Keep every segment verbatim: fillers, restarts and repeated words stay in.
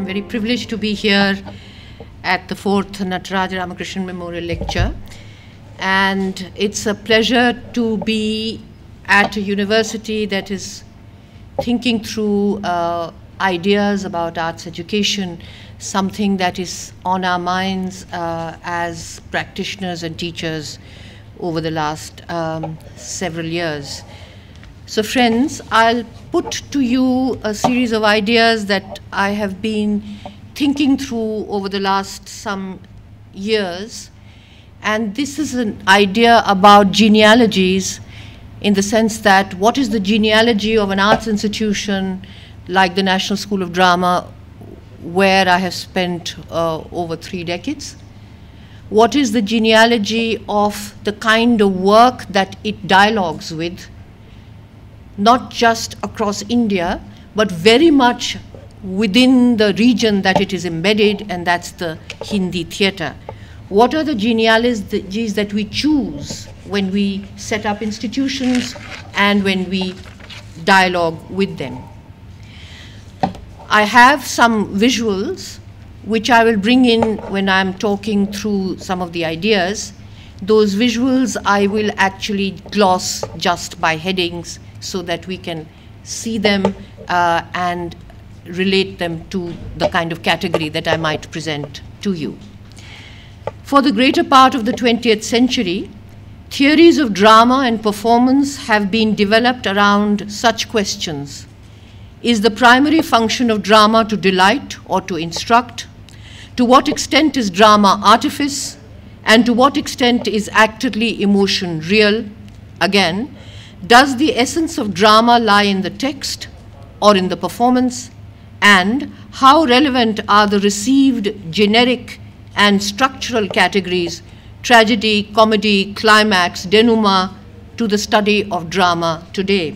I'm very privileged to be here at the fourth Nataraja Ramakrishna Memorial Lecture. And it's a pleasure to be at a university that is thinking through uh, ideas about arts education, something that is on our minds uh, as practitioners and teachers over the last um, several years. So friends, I'll put to you a series of ideas that I have been thinking through over the last some years. And this is an idea about genealogies, in the sense that what is the genealogy of an arts institution like the National School of Drama, where I have spent uh, over three decades? What is the genealogy of the kind of work that it dialogues with, not just across India, but very much within the region that it is embedded, and that's the Hindi theatre? What are the genealogies that we choose when we set up institutions and when we dialogue with them? I have some visuals which I will bring in when I'm talking through some of the ideas. Those visuals I will actually gloss just by headings so that we can see them uh, and relate them to the kind of category that I might present to you. For the greater part of the twentieth century, theories of drama and performance have been developed around such questions. Is the primary function of drama to delight or to instruct? To what extent is drama artifice? And to what extent is actedly emotion real? Again, does the essence of drama lie in the text or in the performance? And how relevant are the received generic and structural categories, tragedy, comedy, climax, denouement, to the study of drama today?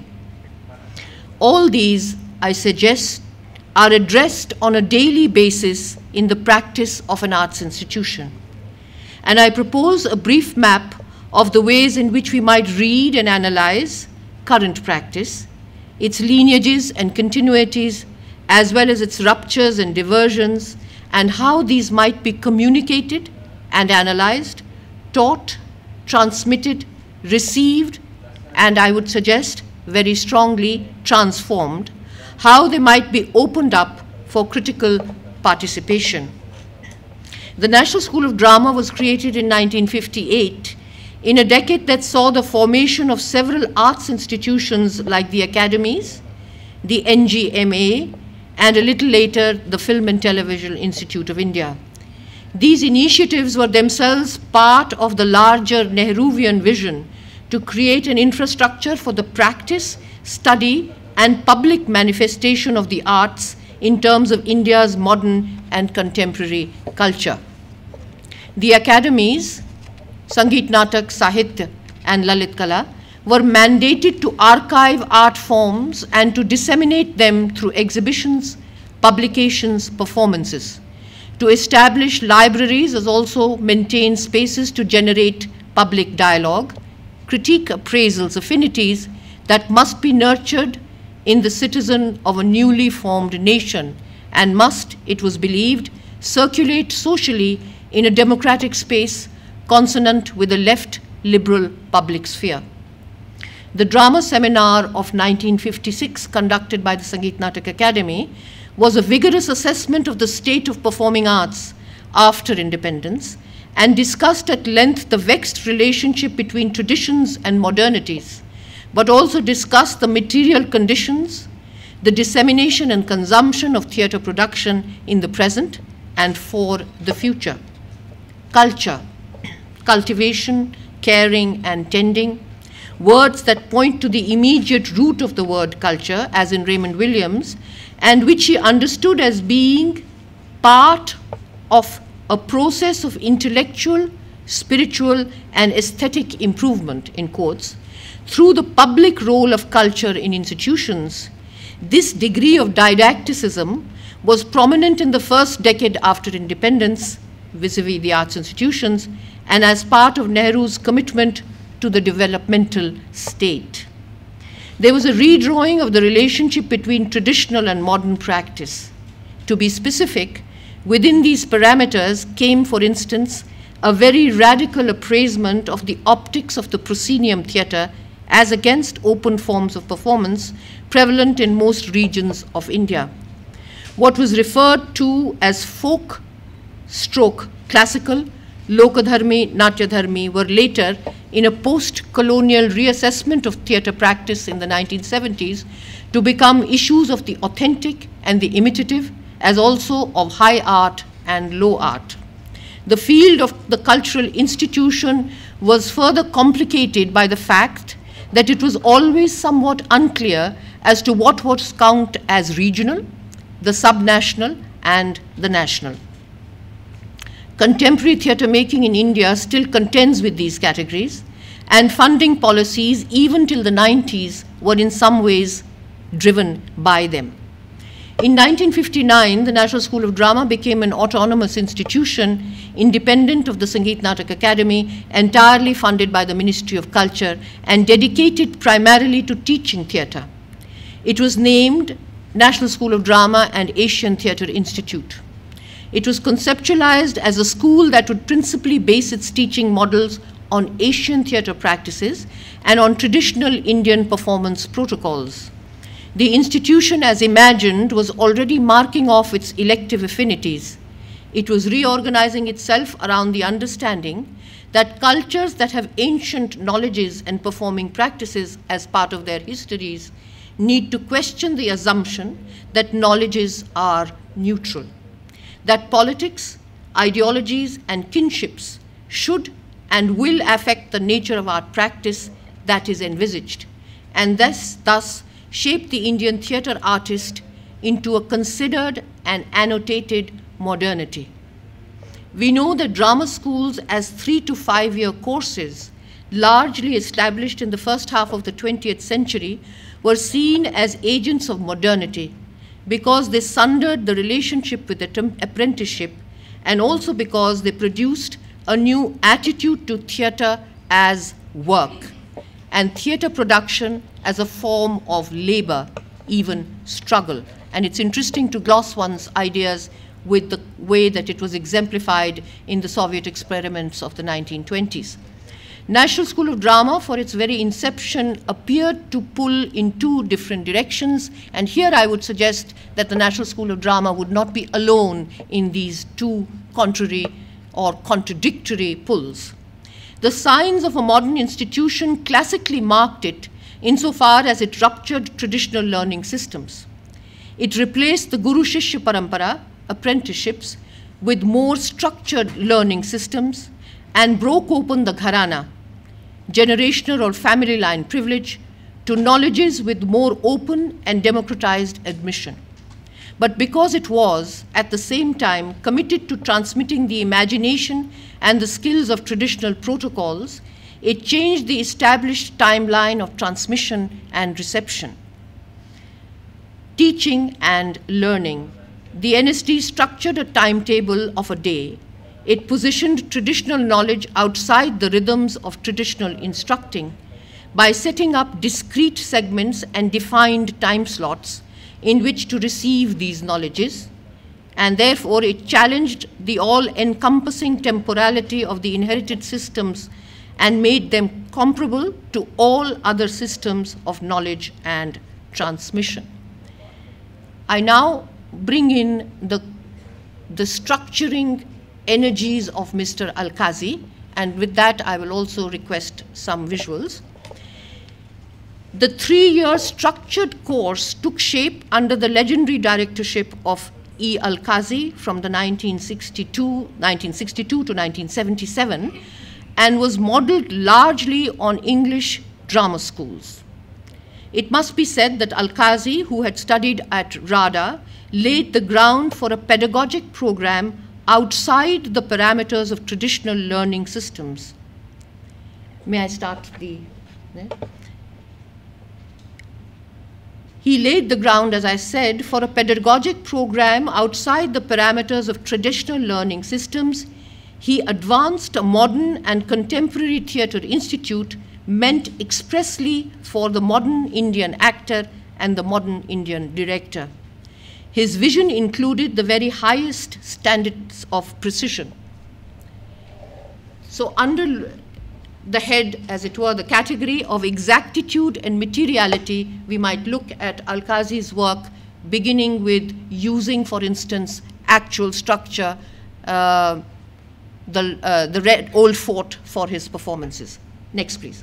All these, I suggest, are addressed on a daily basis in the practice of an arts institution. And I propose a brief map of the ways in which we might read and analyze current practice, its lineages and continuities, as well as its ruptures and diversions, and how these might be communicated and analyzed, taught, transmitted, received, and I would suggest very strongly transformed, how they might be opened up for critical participation. The National School of Drama was created in nineteen fifty-eight, in a decade that saw the formation of several arts institutions like the academies, the N G M A, and a little later, the Film and Television Institute of India. These initiatives were themselves part of the larger Nehruvian vision to create an infrastructure for the practice, study, and public manifestation of the arts in terms of India's modern and contemporary culture. The academies, Sangeet Natak, Sahitya, and Lalit Kala, were mandated to archive art forms and to disseminate them through exhibitions, publications, performances, to establish libraries as also maintain spaces to generate public dialogue, critique appraisals, affinities that must be nurtured in the citizen of a newly formed nation and must, it was believed, circulate socially in a democratic space consonant with the left liberal public sphere. The drama seminar of nineteen fifty-six, conducted by the Sangeet Natak Academy, was a vigorous assessment of the state of performing arts after independence and discussed at length the vexed relationship between traditions and modernities, but also discussed the material conditions, the dissemination and consumption of theatre production in the present and for the future. Culture, cultivation, caring, and tending, words that point to the immediate root of the word culture, as in Raymond Williams, and which he understood as being part of a process of intellectual, spiritual, and aesthetic improvement, in quotes, through the public role of culture in institutions. This degree of didacticism was prominent in the first decade after independence, vis-a-vis the arts institutions, and as part of Nehru's commitment to the developmental state. There was a redrawing of the relationship between traditional and modern practice. To be specific, within these parameters came, for instance, a very radical appraisement of the optics of the proscenium theatre as against open forms of performance prevalent in most regions of India. What was referred to as folk stroke classical, Lokadharmi, Natyadharmi were later, in a post-colonial reassessment of theatre practice in the nineteen seventies, to become issues of the authentic and the imitative, as also of high art and low art. The field of the cultural institution was further complicated by the fact that it was always somewhat unclear as to what was counted as regional, the subnational, and the national. Contemporary theatre making in India still contends with these categories, and funding policies, even till the nineties, were in some ways driven by them. In nineteen fifty-nine, the National School of Drama became an autonomous institution, independent of the Sangeet Natak Academy, entirely funded by the Ministry of Culture, and dedicated primarily to teaching theatre. It was named National School of Drama and Asian Theatre Institute. It was conceptualized as a school that would principally base its teaching models on Asian theatre practices and on traditional Indian performance protocols. The institution, as imagined, was already marking off its elective affinities. It was reorganizing itself around the understanding that cultures that have ancient knowledges and performing practices as part of their histories need to question the assumption that knowledges are neutral, that politics, ideologies, and kinships should and will affect the nature of art practice that is envisaged, and thus, thus shape the Indian theatre artist into a considered and annotated modernity. We know that drama schools as three to five year courses, largely established in the first half of the twentieth century, were seen as agents of modernity because they sundered the relationship with the apprenticeship, and also because they produced a new attitude to theatre as work and theatre production as a form of labor, even struggle. And it's interesting to gloss one's ideas with the way that it was exemplified in the Soviet experiments of the nineteen twenties. National School of Drama, for its very inception, appeared to pull in two different directions, and here I would suggest that the National School of Drama would not be alone in these two contrary or contradictory pulls. The signs of a modern institution classically marked it insofar as it ruptured traditional learning systems. It replaced the Guru Shishya Parampara, apprenticeships, with more structured learning systems, and broke open the gharana, generational or family line privilege, to knowledges with more open and democratized admission. But because it was, at the same time, committed to transmitting the imagination and the skills of traditional protocols, it changed the established timeline of transmission and reception. Teaching and learning. The N S D structured a timetable of a day. It positioned traditional knowledge outside the rhythms of traditional instructing by setting up discrete segments and defined time slots in which to receive these knowledges, and therefore it challenged the all-encompassing temporality of the inherited systems and made them comparable to all other systems of knowledge and transmission. I now bring in the, the structuring energies of Mister Al-Qazi, and with that I will also request some visuals. The three-year structured course took shape under the legendary directorship of E. Al-Qazi from the nineteen sixty-two to nineteen seventy-seven, and was modeled largely on English drama schools. It must be said that Al-Qazi, who had studied at RADA, laid the ground for a pedagogic program outside the parameters of traditional learning systems. May I start the... Yeah? He laid the ground, as I said, for a pedagogic program outside the parameters of traditional learning systems. He advanced a modern and contemporary theatre institute meant expressly for the modern Indian actor and the modern Indian director. His vision included the very highest standards of precision. So under the head, as it were, the category of exactitude and materiality, we might look at Alkazi's work, beginning with using, for instance, actual structure, uh, the, uh, the red old fort for his performances. Next, please.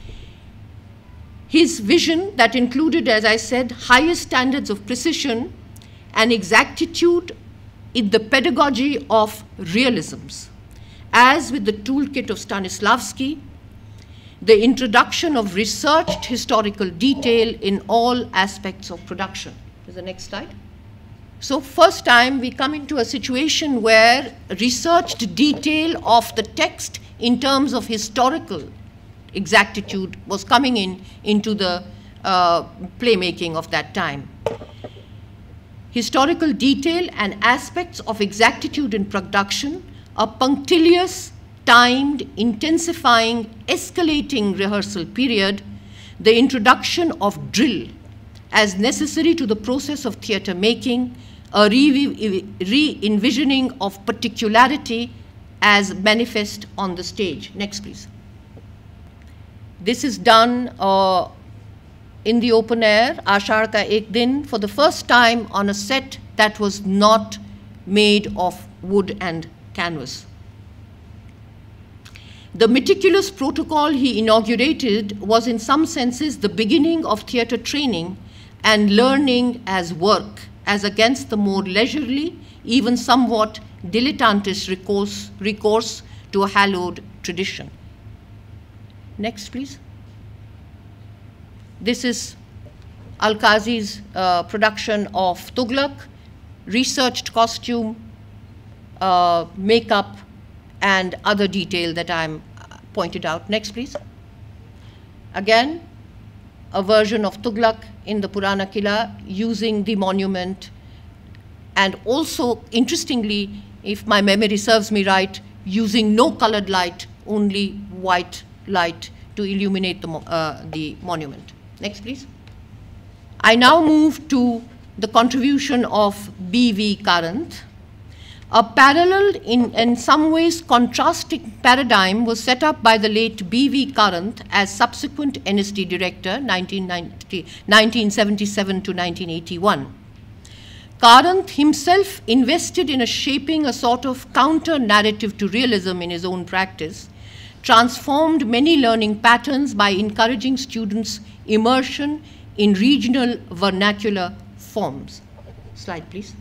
His vision that included, as I said, highest standards of precision and exactitude in the pedagogy of realisms. As with the toolkit of Stanislavski, the introduction of researched historical detail in all aspects of production. Is the next slide. So first time we come into a situation where researched detail of the text in terms of historical exactitude was coming in into the uh, playmaking of that time. Historical detail and aspects of exactitude in production, a punctilious, timed, intensifying, escalating rehearsal period, the introduction of drill as necessary to the process of theatre making, a re-envisioning of particularity as manifest on the stage. Next, please. This is done uh, in the open air, Ashar Ka Ek Din, for the first time on a set that was not made of wood and canvas. The meticulous protocol he inaugurated was in some senses the beginning of theatre training and learning as work, as against the more leisurely, even somewhat dilettantist recourse, recourse to a hallowed tradition. Next, please. This is Alkazi's uh, production of Tughlaq, researched costume, uh, makeup, and other detail that I'm pointed out. Next, please. Again, a version of Tughlaq in the Purana Kila using the monument, and also, interestingly, if my memory serves me right, using no colored light, only white light to illuminate the, uh, the monument. Next, please. I now move to the contribution of B V Karanth. A parallel, in, in some ways contrasting paradigm was set up by the late B V Karanth as subsequent N S D director, nineteen seventy-seven to nineteen eighty-one. Karanth himself invested in a shaping a sort of counter-narrative to realism in his own practice, transformed many learning patterns by encouraging students' immersion in regional vernacular forms. Slide, please.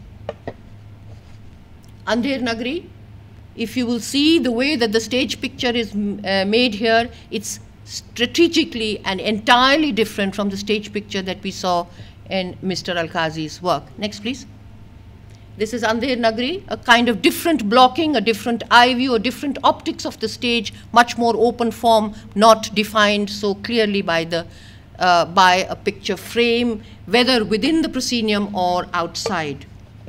Andher Nagari, if you will see the way that the stage picture is uh, made here, it's strategically and entirely different from the stage picture that we saw in Mister Alkazi's work. Next, please. This is Andher Nagari, a kind of different blocking, a different eye view, a different optics of the stage, much more open form, not defined so clearly by, the, uh, by a picture frame, whether within the proscenium or outside.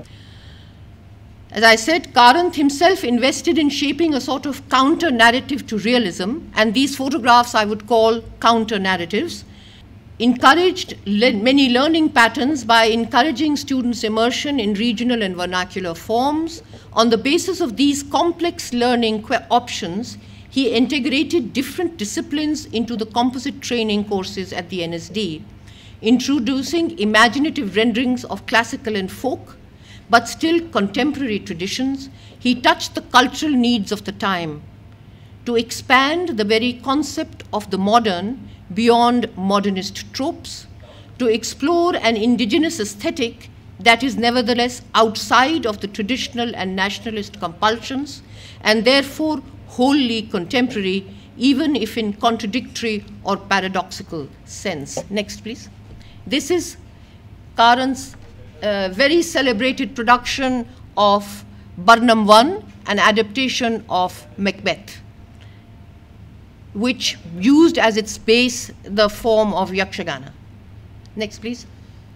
As I said, Karanth himself invested in shaping a sort of counter-narrative to realism, and these photographs I would call counter-narratives, encouraged le many learning patterns by encouraging students' immersion in regional and vernacular forms. On the basis of these complex learning options, he integrated different disciplines into the composite training courses at the N S D, introducing imaginative renderings of classical and folk, but still contemporary traditions. He touched the cultural needs of the time to expand the very concept of the modern beyond modernist tropes, to explore an indigenous aesthetic that is nevertheless outside of the traditional and nationalist compulsions, and therefore wholly contemporary, even if in contradictory or paradoxical sense. Next, please. This is Karanth's uh, very celebrated production of Barnum one, an adaptation of Macbeth, which used as its base the form of Yakshagana. Next, please.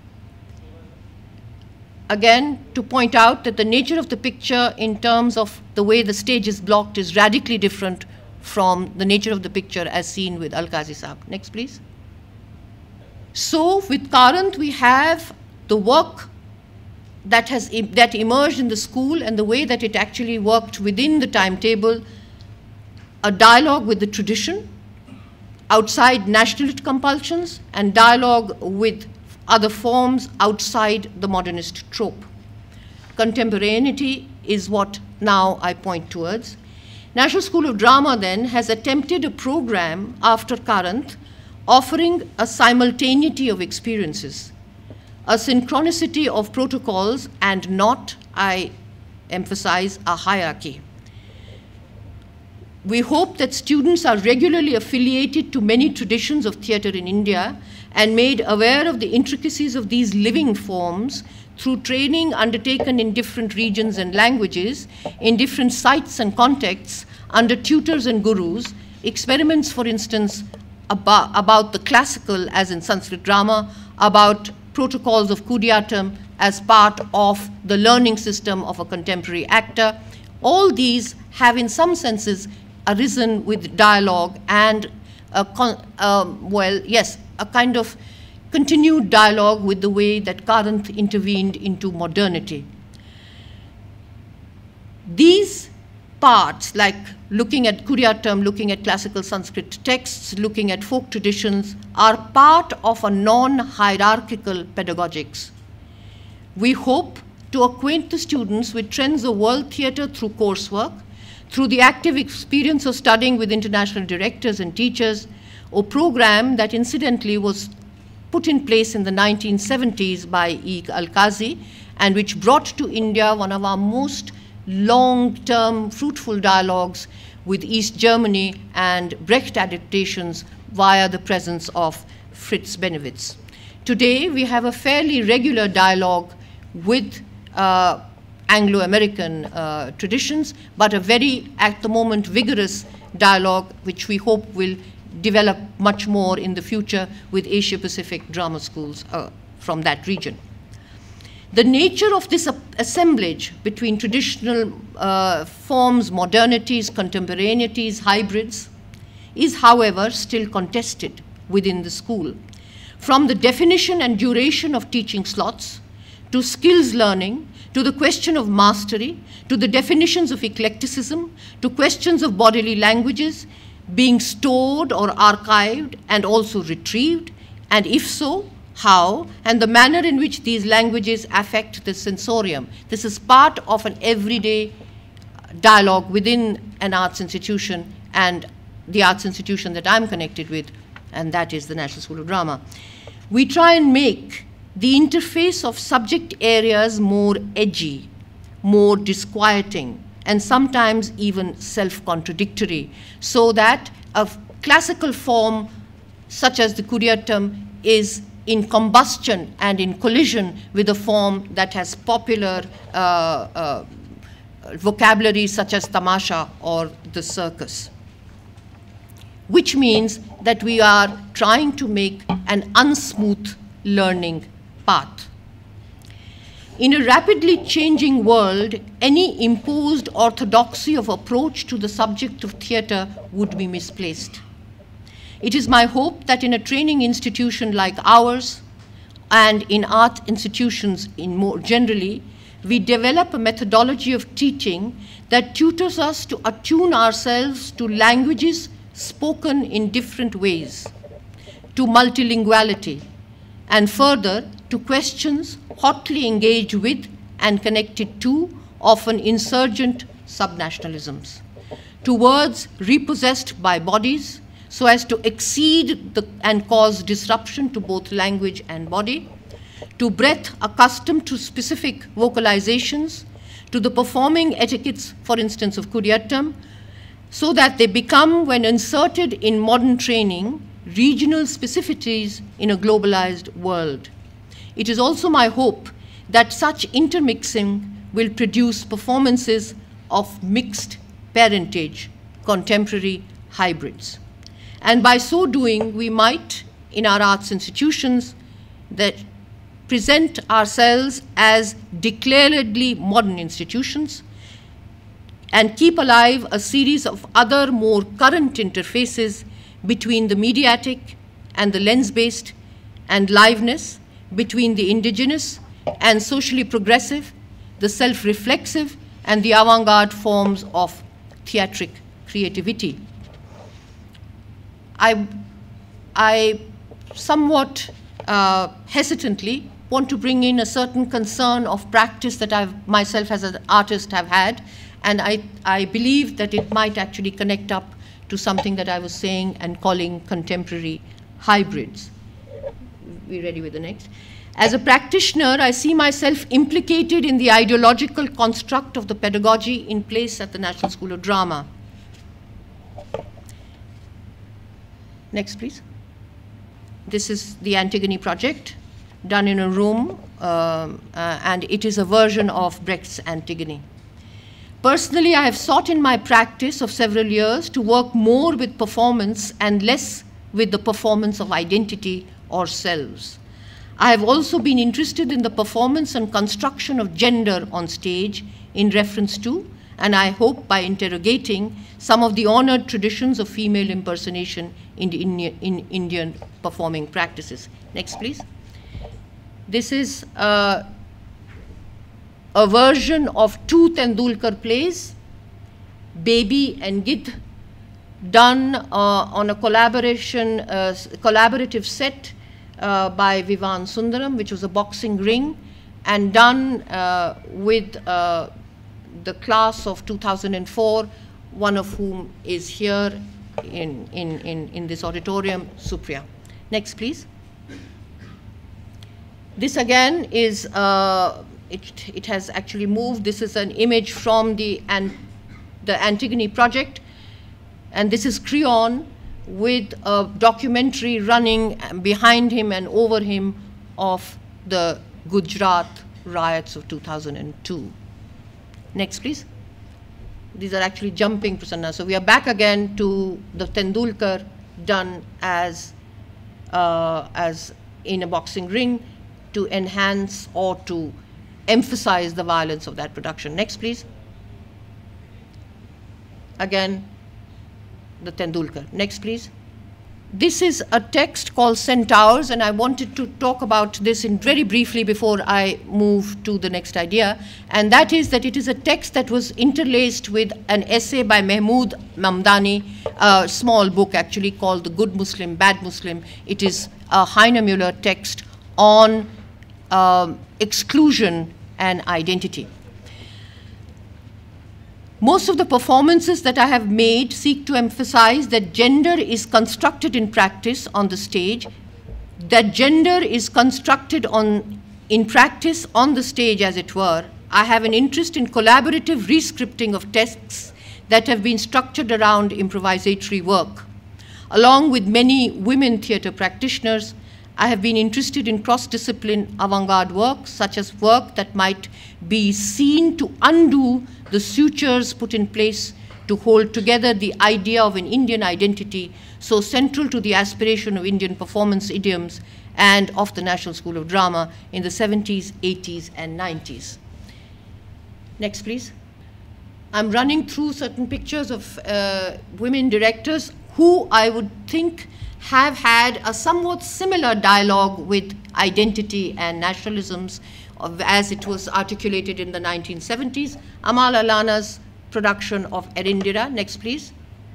Again, to point out that the nature of the picture in terms of the way the stage is blocked is radically different from the nature of the picture as seen with Alkazi Saab. Next, please. So with Karanth, we have the work that has that emerged in the school and the way that it actually worked within the timetable, a dialogue with the tradition, outside nationalist compulsions, and dialogue with other forms outside the modernist trope. Contemporaneity is what now I point towards. National School of Drama then has attempted a program after Karanth offering a simultaneity of experiences, a synchronicity of protocols, and not, I emphasize, a hierarchy. We hope that students are regularly affiliated to many traditions of theatre in India and made aware of the intricacies of these living forms through training undertaken in different regions and languages, in different sites and contexts, under tutors and gurus, experiments, for instance, about, about the classical, as in Sanskrit drama, about protocols of Kudiyatam as part of the learning system of a contemporary actor. All these have, in some senses, arisen with dialogue and, a con um, well, yes, a kind of continued dialogue with the way that Karanth intervened into modernity. These parts, like looking at Kudiyatam, looking at classical Sanskrit texts, looking at folk traditions, are part of a non-hierarchical pedagogics. We hope to acquaint the students with trends of world theatre through coursework, through the active experience of studying with international directors and teachers, a program that incidentally was put in place in the nineteen seventies by E. Al-Qazi, and which brought to India one of our most long-term fruitful dialogues with East Germany and Brecht adaptations via the presence of Fritz Benewitz. Today, we have a fairly regular dialogue with uh, Anglo-American uh, traditions, but a very, at the moment, vigorous dialogue, which we hope will develop much more in the future with Asia-Pacific drama schools uh, from that region. The nature of this assemblage between traditional uh, forms, modernities, contemporaneities, hybrids, is, however, still contested within the school. From the definition and duration of teaching slots, to skills learning, to the question of mastery, to the definitions of eclecticism, to questions of bodily languages being stored or archived and also retrieved, and if so, how, and the manner in which these languages affect the sensorium. This is part of an everyday dialogue within an arts institution and the arts institution that I'm connected with, and that is the National School of Drama. We try and make the interface of subject areas more edgy, more disquieting, and sometimes even self-contradictory, so that a classical form such as the Kudiyatam is in combustion and in collision with a form that has popular uh, uh, vocabulary such as tamasha or the circus, which means that we are trying to make an unsmooth learning path. In a rapidly changing world, any imposed orthodoxy of approach to the subject of theatre would be misplaced. It is my hope that in a training institution like ours, and in art institutions in more generally, we develop a methodology of teaching that tutors us to attune ourselves to languages spoken in different ways, to multilinguality, and further to questions hotly engaged with and connected to often insurgent subnationalisms, to words repossessed by bodies, so as to exceed the, and cause disruption to both language and body, to breath accustomed to specific vocalizations, to the performing etiquettes, for instance, of Kudiyatam, so that they become, when inserted in modern training, regional specificities in a globalized world. It is also my hope that such intermixing will produce performances of mixed parentage, contemporary hybrids. And by so doing, we might, in our arts institutions, that present ourselves as declaredly modern institutions and keep alive a series of other more current interfaces between the mediatic and the lens-based, and liveness between the indigenous, and socially progressive, the self-reflexive, and the avant-garde forms of theatric creativity. I, I somewhat uh, hesitantly want to bring in a certain concern of practice that I myself as an artist have had, and I, I believe that it might actually connect up to something that I was saying and calling contemporary hybrids. We ready with the next? As a practitioner, I see myself implicated in the ideological construct of the pedagogy in place at the National School of Drama. Next, please. This is the Antigone project, done in a room, um, uh, and it is a version of Brecht's Antigone. Personally, I have sought in my practice of several years to work more with performance and less with the performance of identity or selves. I have also been interested in the performance and construction of gender on stage in reference to, and I hope by interrogating, some of the honored traditions of female impersonation in, the Indian, in Indian performing practices. Next, please. This is uh, a version of two Tendulkar plays, Baby and Gid, done uh, on a collaboration, uh, collaborative set uh, by Vivan Sundaram, which was a boxing ring, and done uh, with uh, the class of two thousand four, one of whom is here in, in, in, in this auditorium, Supriya. Next, please. This again is, uh, it, it has actually moved. This is an image from the, an, the Antigone project. And this is Creon with a documentary running behind him and over him of the Gujarat riots of two thousand two. Next, please. These are actually jumping, Prasanna. So we are back again to the Tendulkar done as, uh, as in a boxing ring to enhance or to emphasize the violence of that production. Next, please. Again, the Tendulkar. Next, please. This is a text called Centaurs, and I wanted to talk about this in very briefly before I move to the next idea, and that is that it is a text that was interlaced with an essay by Mahmood Mamdani, a small book actually called The Good Muslim, Bad Muslim. It is a Heiner Müller text on um, exclusion and identity. Most of the performances that I have made seek to emphasize that gender is constructed in practice on the stage, that gender is constructed on, in practice on the stage, as it were. I have an interest in collaborative rescripting of texts that have been structured around improvisatory work. Along with many women theatre practitioners, I have been interested in cross-discipline avant-garde work, such as work that might be seen to undo the sutures put in place to hold together the idea of an Indian identity so central to the aspiration of Indian performance idioms and of the National School of Drama in the seventies, eighties, and nineties. Next, please. I'm running through certain pictures of uh, women directors who I would think have had a somewhat similar dialogue with identity and nationalisms of, as it was articulated in the nineteen seventies. Amal Alana's production of Erindira. Next, please.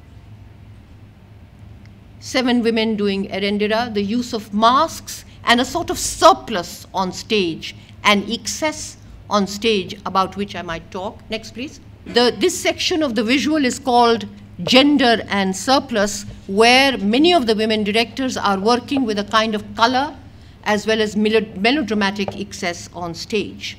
Seven women doing Erindira, the use of masks and a sort of surplus on stage, and excess on stage about which I might talk. Next, please. The, this section of the visual is called Gender and Surplus, where many of the women directors are working with a kind of color as well as melodramatic excess on stage.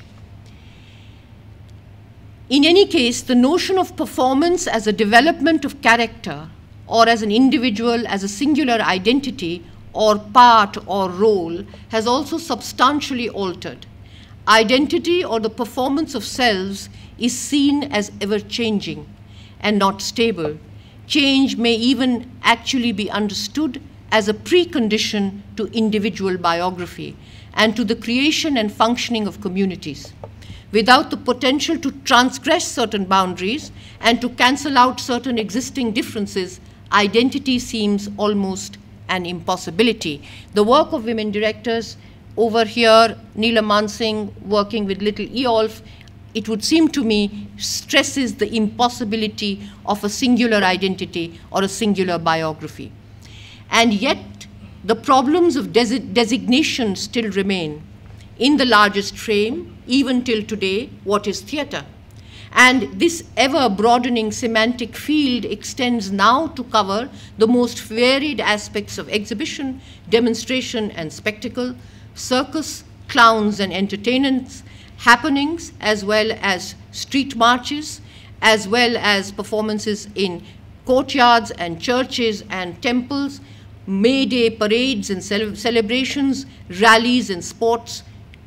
In any case, the notion of performance as a development of character or as an individual, as a singular identity or part or role has also substantially altered. Identity or the performance of selves is seen as ever-changing and not stable. Change may even actually be understood as a precondition to individual biography and to the creation and functioning of communities. Without the potential to transgress certain boundaries and to cancel out certain existing differences, identity seems almost an impossibility. The work of women directors over here, Neela Mansingh working with Little Eolf, it would seem to me, stresses the impossibility of a singular identity or a singular biography. And yet, the problems of des designation still remain. In the largest frame, even till today, what is theatre? And this ever-broadening semantic field extends now to cover the most varied aspects of exhibition, demonstration, and spectacle, circus, clowns and entertainments, happenings, as well as street marches, as well as performances in courtyards and churches and temples, May Day parades and cele celebrations, rallies and sports,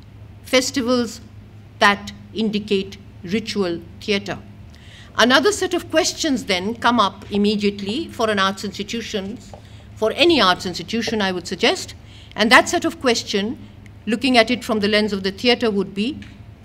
festivals that indicate ritual theatre. Another set of questions then come up immediately for an arts institution, for any arts institution I would suggest, and that set of question, looking at it from the lens of the theatre, would be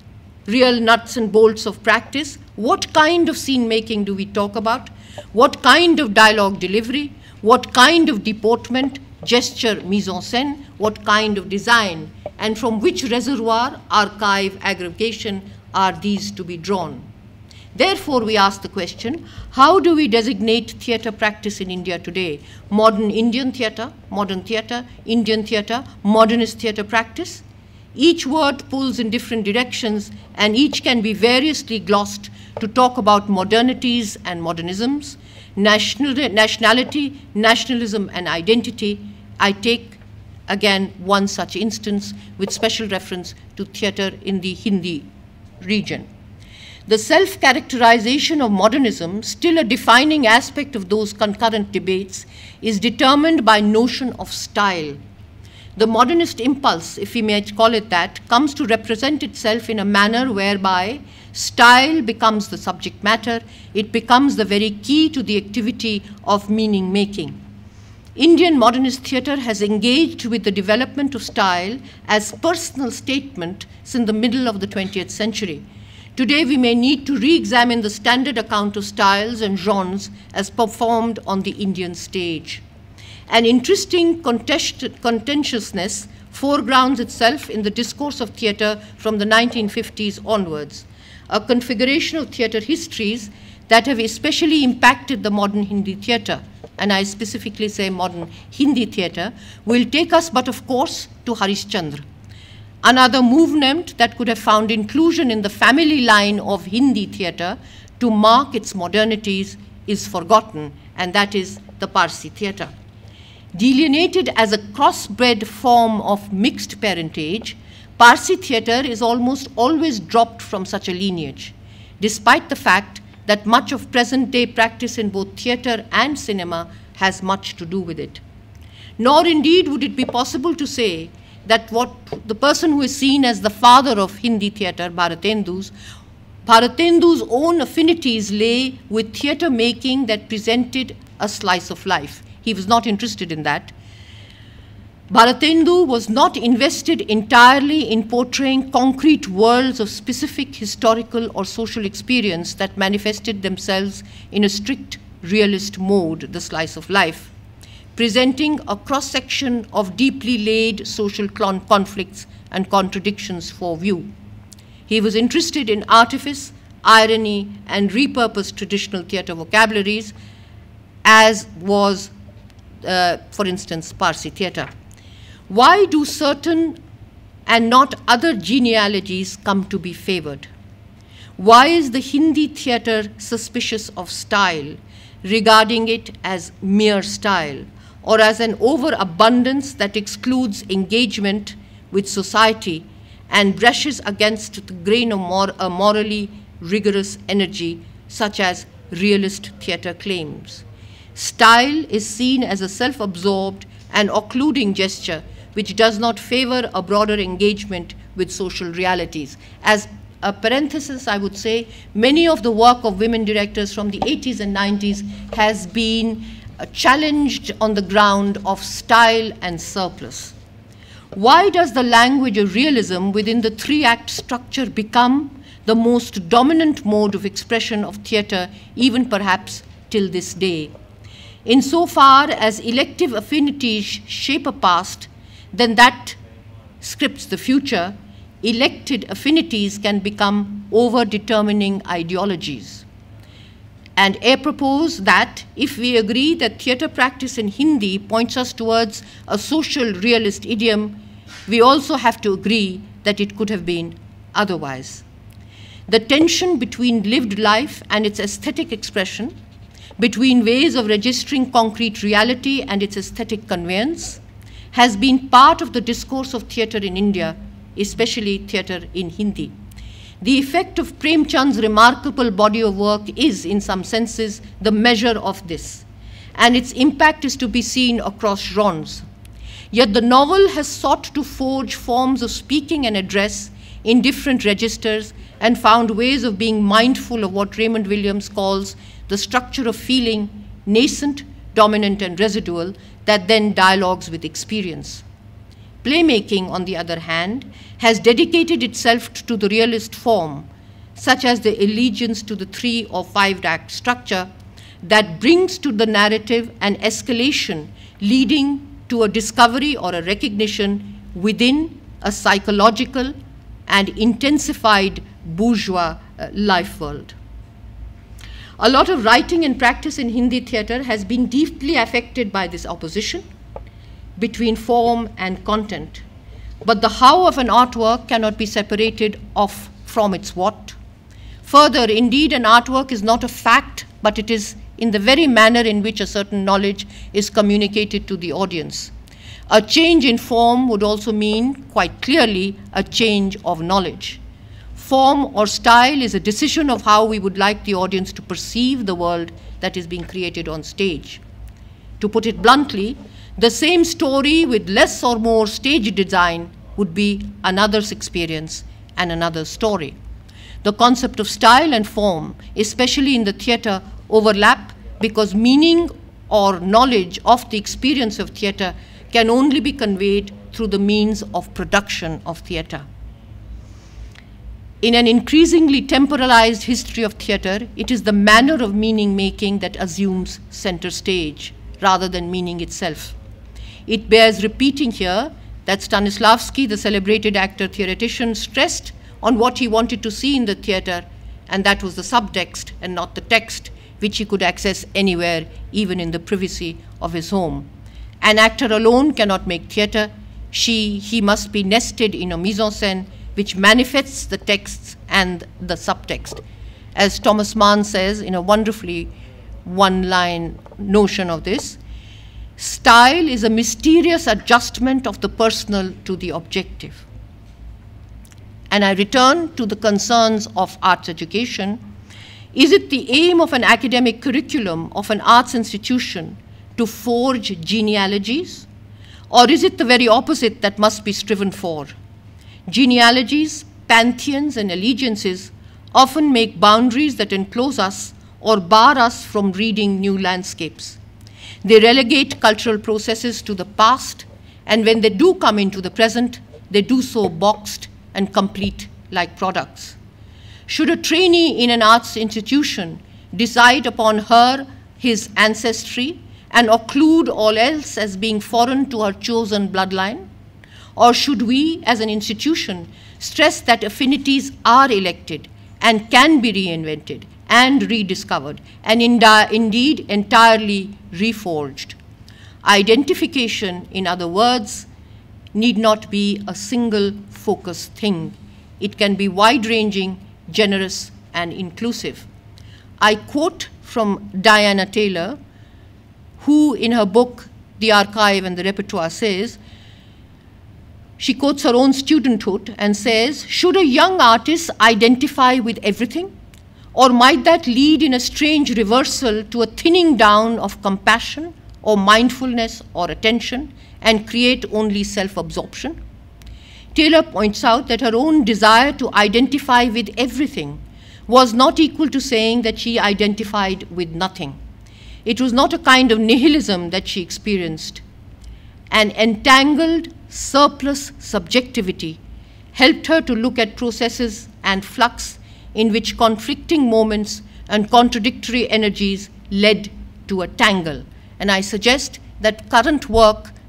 real nuts and bolts of practice. What kind of scene making do we talk about? What kind of dialogue delivery? What kind of deportment, gesture, mise en scène? What kind of design? And from which reservoir, archive, aggregation are these to be drawn? Therefore, we ask the question, how do we designate theatre practice in India today? Modern Indian theatre, modern theatre, Indian theatre, modernist theatre practice? Each word pulls in different directions, and each can be variously glossed to talk about modernities and modernisms, national, nationality, nationalism, and identity. I take, again, one such instance with special reference to theatre in the Hindi region. The self-characterization of modernism, still a defining aspect of those concurrent debates, is determined by notion of style. The modernist impulse, if we may call it that, comes to represent itself in a manner whereby style becomes the subject matter, it becomes the very key to the activity of meaning-making. Indian modernist theatre has engaged with the development of style as personal statement since the middle of the twentieth century. Today, we may need to re-examine the standard account of styles and genres as performed on the Indian stage. An interesting contentiousness foregrounds itself in the discourse of theatre from the nineteen fifties onwards, a configuration of theatre histories that have especially impacted the modern Hindi theatre, and I specifically say modern Hindi theatre, will take us but of course to Harishchandra. Another movement that could have found inclusion in the family line of Hindi theatre to mark its modernities is forgotten, and that is the Parsi theatre. Delineated as a crossbred form of mixed parentage, Parsi theatre is almost always dropped from such a lineage, despite the fact that much of present-day practice in both theatre and cinema has much to do with it. Nor indeed would it be possible to say that what the person who is seen as the father of Hindi theatre, Bharatendu's, Bharatendu's own affinities lay with theatre making that presented a slice of life. He was not interested in that. Bharatendu was not invested entirely in portraying concrete worlds of specific historical or social experience that manifested themselves in a strict realist mode, the slice of life, presenting a cross-section of deeply laid social conflicts and contradictions for view. He was interested in artifice, irony, and repurposed traditional theatre vocabularies, as was, uh, for instance, Parsi theatre. Why do certain and not other genealogies come to be favored? Why is the Hindi theatre suspicious of style, regarding it as mere style, or as an overabundance that excludes engagement with society and brushes against the grain of mor a morally rigorous energy, such as realist theatre claims? Style is seen as a self-absorbed and occluding gesture which does not favor a broader engagement with social realities. As a parenthesis, I would say, many of the work of women directors from the eighties and nineties has been uh, challenged on the ground of style and surplus. Why does the language of realism within the three-act structure become the most dominant mode of expression of theatre, even perhaps till this day? Insofar as elective affinities shape a past, then that scripts the future, elected affinities can become over-determining ideologies. And I propose that if we agree that theatre practice in Hindi points us towards a social realist idiom, we also have to agree that it could have been otherwise. The tension between lived life and its aesthetic expression, between ways of registering concrete reality and its aesthetic conveyance, has been part of the discourse of theatre in India, especially theatre in Hindi. The effect of Premchand's remarkable body of work is, in some senses, the measure of this, and its impact is to be seen across genres. Yet the novel has sought to forge forms of speaking and address in different registers and found ways of being mindful of what Raymond Williams calls the structure of feeling, nascent, dominant, and residual, that then dialogues with experience. Playmaking, on the other hand, has dedicated itself to the realist form, such as the allegiance to the three or five-act structure that brings to the narrative an escalation leading to a discovery or a recognition within a psychological and intensified bourgeois uh, life world. A lot of writing and practice in Hindi theatre has been deeply affected by this opposition between form and content. But the how of an artwork cannot be separated off from its what. Further, indeed, an artwork is not a fact, but it is in the very manner in which a certain knowledge is communicated to the audience. A change in form would also mean, quite clearly, a change of knowledge. Form or style is a decision of how we would like the audience to perceive the world that is being created on stage. To put it bluntly, the same story with less or more stage design would be another's experience and another's story. The concept of style and form, especially in the theatre, overlap because meaning or knowledge of the experience of theatre can only be conveyed through the means of production of theatre. In an increasingly temporalized history of theatre, it is the manner of meaning making that assumes center stage rather than meaning itself. It bears repeating here that Stanislavski, the celebrated actor-theoretician, stressed on what he wanted to see in the theatre, and that was the subtext and not the text, which he could access anywhere, even in the privacy of his home. An actor alone cannot make theatre. She, he must be nested in a mise-en-scène which manifests the texts and the subtext. As Thomas Mann says in a wonderfully one-line notion of this, style is a mysterious adjustment of the personal to the objective. And I return to the concerns of arts education. Is it the aim of an academic curriculum of an arts institution to forge genealogies? Or is it the very opposite that must be striven for? Genealogies, pantheons, and allegiances often make boundaries that enclose us or bar us from reading new landscapes. They relegate cultural processes to the past, and when they do come into the present, they do so boxed and complete like products. Should a trainee in an arts institution decide upon her, his ancestry, and occlude all else as being foreign to her chosen bloodline? Or should we, as an institution, stress that affinities are elected and can be reinvented and rediscovered, and indeed entirely reforged? Identification, in other words, need not be a single focus thing. It can be wide-ranging, generous, and inclusive. I quote from Diana Taylor, who in her book, The Archive and the Repertoire, says, she quotes her own studenthood and says, should a young artist identify with everything? Or might that lead in a strange reversal to a thinning down of compassion or mindfulness or attention and create only self-absorption? Taylor points out that her own desire to identify with everything was not equal to saying that she identified with nothing. It was not a kind of nihilism that she experienced. An entangled, surplus subjectivity helped her to look at processes and flux in which conflicting moments and contradictory energies led to a tangle. And I suggest that current work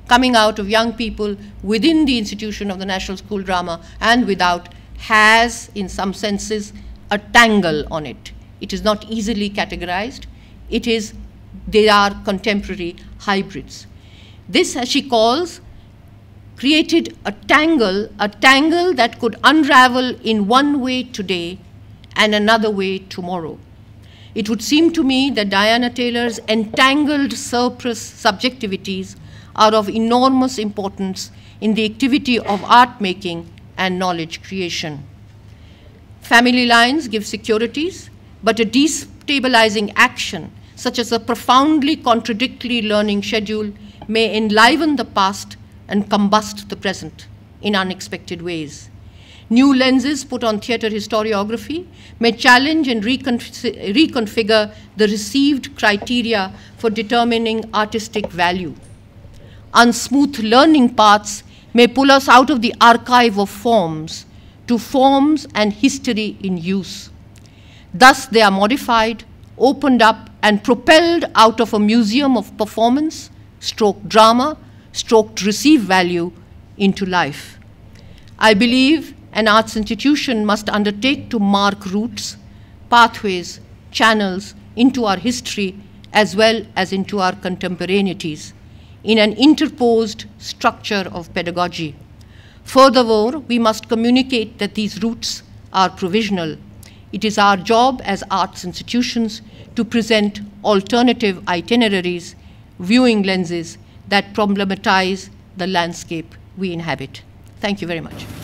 coming out of young people within the institution of the National School Drama and without has, in some senses, a tangle on it. It is not easily categorized. It is, they are contemporary hybrids. This, as she calls, created a tangle, a tangle that could unravel in one way today and another way tomorrow. It would seem to me that Diana Taylor's entangled surplus subjectivities are of enormous importance in the activity of art making and knowledge creation. Family lines give securities, but a destabilizing action, such as a profoundly contradictory learning schedule, may enliven the past and combust the present in unexpected ways. New lenses put on theatre historiography may challenge and reconf- reconfigure the received criteria for determining artistic value. Unsmooth learning paths may pull us out of the archive of forms to forms and history in use. Thus, they are modified, opened up, and propelled out of a museum of performance, stroke drama, stroke to receive value into life. I believe an arts institution must undertake to mark routes, pathways, channels into our history as well as into our contemporaneities in an interposed structure of pedagogy. Furthermore, we must communicate that these routes are provisional. It is our job as arts institutions to present alternative itineraries, viewing lenses that problematize the landscape we inhabit. Thank you very much.